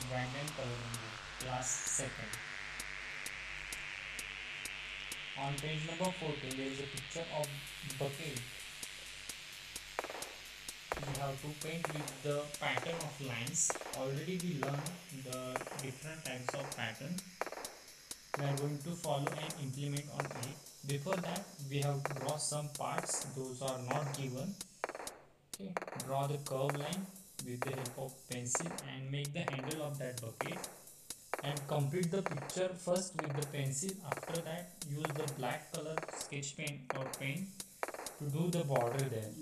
random coloring book, class 2nd. On page number 14 there is a picture of bucket. We have to paint with the pattern of lines. Already we learned the different types of pattern. We are going to follow and implement on it. Before that we have to draw some parts, those are not given. Okay, draw the curve line with the help of pencil and make the handle of that bucket, and complete the picture first with the pencil. After that use the black color sketch pen or pen to do the border there.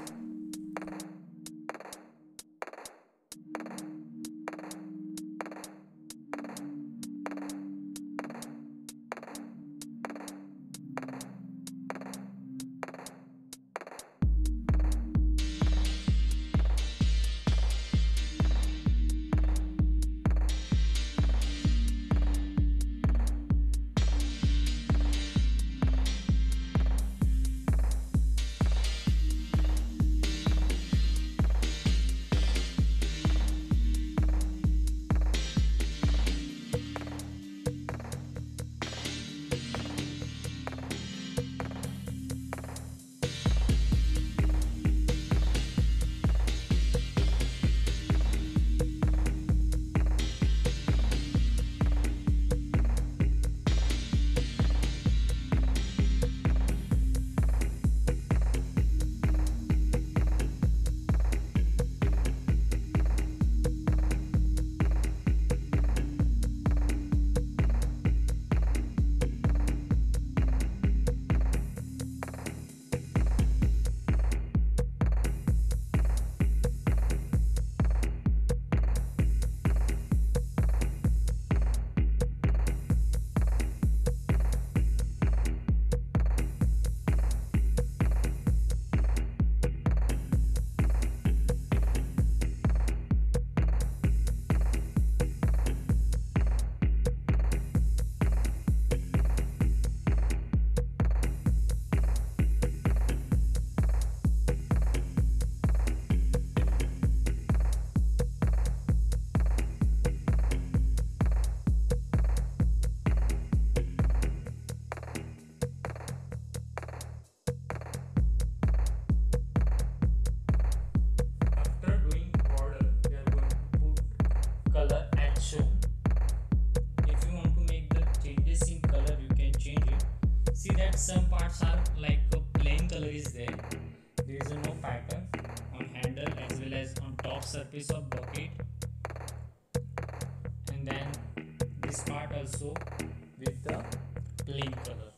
After doing border we are going to put color as shown. If you want to make the changes in color you can change it. See that some parts are like a plain color is there. There is no pattern on handle as well as on top surface of bucket, and then this part also with the plain color.